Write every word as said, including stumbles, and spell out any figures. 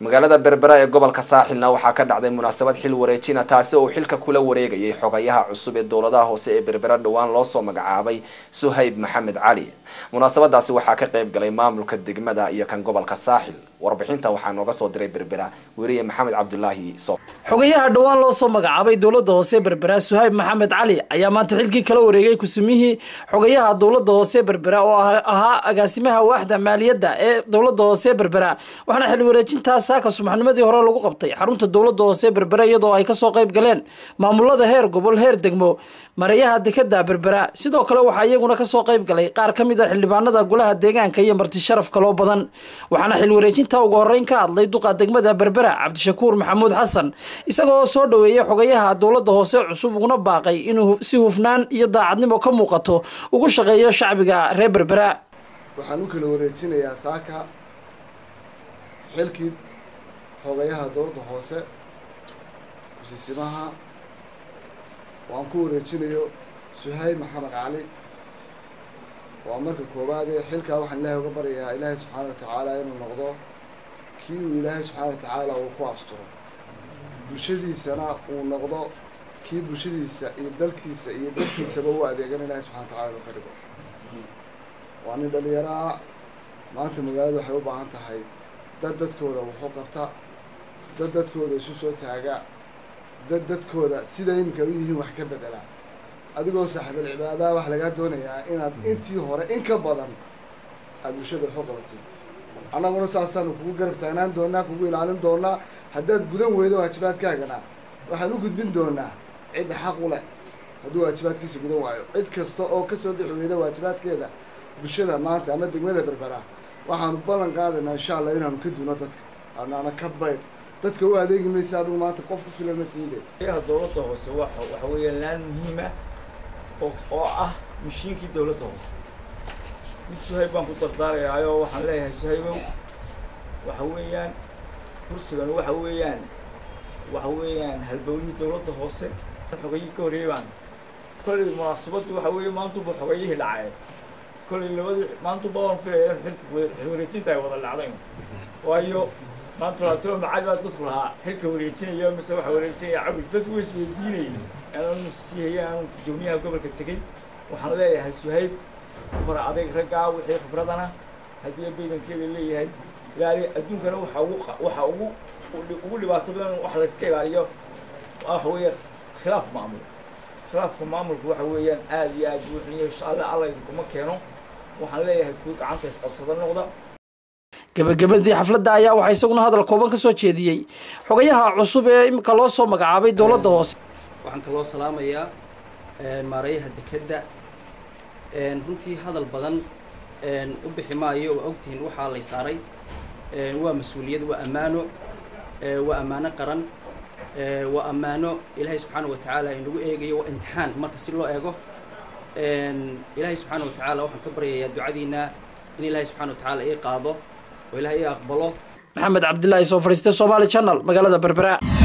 magaalada Berbera ee gobolka Saaxilna waxaa ka dhacday munaasabad xil wareejina taasi oo xilka kula wareegayay xogayaha cusub ee dowladaha hoose ee Berbera dhawaan loo soo magacaabay Suhayb Maxamed Cali. munaasabadaasi waxaa ka qayb galay maamulka degmada iyo kan gobolka Saaxil. warbixinta waxaa nooga soo diray Berbera wariye Maxamed Cabdullaahi Soof. xogayaha dhawaan loo soo magacaabay dowladda hoose ee Berbera Suhayb Maxamed Cali ayaa maanta xilkii kala wareegay kusumihii xogayaha dowladda hoose ee Berbera oo ahaa agaasimaha waaxda maaliyadda ee dowladda hoose ee Berbera. waxaana xil wareejintaas ka subaxnimadii hore lagu qabtay xarunta dowladda hoose ee Berbera iyadoo ay ka soo qayb galeen maamulada heer gobol heer degmo mareeyaha dekedda Berbera. sidoo kale waxaa iyaguna ka soo qayb galay qaar ka mid ah xildhibaanada golaha deegaanka iyo marti sharaf kale oo badan. waxaana xil wareejinta ugu horeyn ka hadlay duqa degmada Berbera Cabdishakuur Maxamuud Xasan isagoo soo dhaweeyay xogayaha dowladda hoose cusub uguna baaqay inuu si hufnaan iyo daacadnimo ka muuqato ugu shaqeeyo shacbiga reer Berbera. waxaan u kala wareejinayaa saaka xilkii xogayaha dowladda hoose kusiisimaha waan ku wareejinayo Suhayb Maxamed Cali. waa marka koowaad ee xilkaa waxaan ilaahay uga baryayaa ilaahay subxaana watacaala inuu noqdo kii uu ilaahay subxaana watacaala uu ku asturo bulshadiisana uu noqdo kii bulshadiisa iyo dalkiisa iyo dadkiisaba u adeegan ilaahay subxana watacaala inuu ka dhigo. waa nin dhalinyaraha maanta magaalada waxay u baahan tahay dad dadkooda wuxuu qabta dad dadkooda isu soo taaga dad dadkooda sida iminka u yihiin wax ka bedela. adigoo saaxiibul cibaadaha waxaa lagaa doonayaa inaad intii hore in ka badan aada bulshada waxu qabatid. annaguna saasaanu kugu garab taagnaan doonaa kugu ilaalin doonaa. haddaad gudan weydo waajibaadkaagana waxaan u gudbin doonaa cidda xaq u leh hadduu waajibaadkiisa gudan waayo. cid kasta oo kasoo bixi weyda waajibaadkeeda bulshada maanta ama degmada Berbera waxaanu ballan qaadaynaa insha allah inaanu ka duuno dadka anaana ka baydh dadka u adeegi maysa adigu maanta qof ku filan ma tiide. dowladda hoose waxa waxa weeyaan laan muhiim ah oo ah mishiinkii dowladda hoose. mid Suhayb baan ku dardaarayaayo waxaan leeyahay Suhaybow waxa weeyaan kursigan waxa weeyaan waxa weeyaan halbowlihii dowladda hoose xogayii ka horeeyay baan kulli munaasabadu waxa weeyaan maanta buu xogayii dhacay kulli labadii maanta baan filayay xilka wareejinta ay wada dhacday waayo maanta la tiro macad baa dadku lahaa xilka wareejinaya mise waxa wareejinaya cabid dadku way isweydiinayeen aanu siiyay tijoomiyaha gobolka tagay. waxaan leeyahay Suhayb fara adeeg ragga wixii khibradana hadii baydankeeda leeyahay ilaali adduunkana waxa ugu waxa ugu ugu dhibaato badan wax la iska ilaaliyo waxa weeye khilaaf maamul. khilaafka maamulku waxa weeyaan aad iyo aad u xun insha Allah Allah kuma keeno. waxaan leeyahay ku gacanta isqabsada noqda. gabagabadii xafladda ayaa waxaa isaguna hadal kooban ka soo jeediyey xogayaha cusub ee imika loo soo magacaabay dowladda hoose. waxaan kaloo salaamayaa maareeyaha dekedda. runtii hadal badan u bixi maayo oo ogtihiin waxaa lay saaray waa mas-uuliyad waa ammaano waa ammaano qaran waa ammaano ilaahay subxaana watacaala inagu eegayo waa imtixaan marka si loo eego. ilaahay subxaana watacaala waxaan ka baryayaa ducadiina in ilaahay subxaana watacaala ii qaado oo ilaahay ii aqbalo. maxamed cabdullaahi soo fadhiistay Somali Channel magaalada Berbera.